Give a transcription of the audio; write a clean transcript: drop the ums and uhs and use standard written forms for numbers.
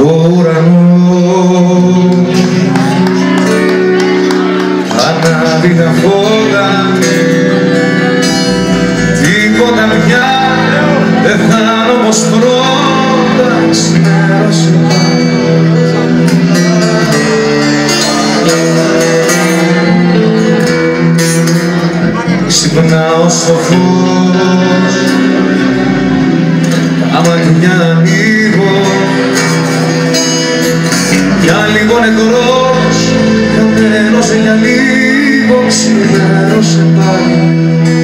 ουρανό ανάβει τα φώτα, τίποτα πια δεν θα είναι όπως πρώτα. Ξημέρωσε ξυπνάω στο φως, τα μάτια ανοίγω, για λίγο νεκρός, καμένος για λίγο. Ξημέρωσε πάλι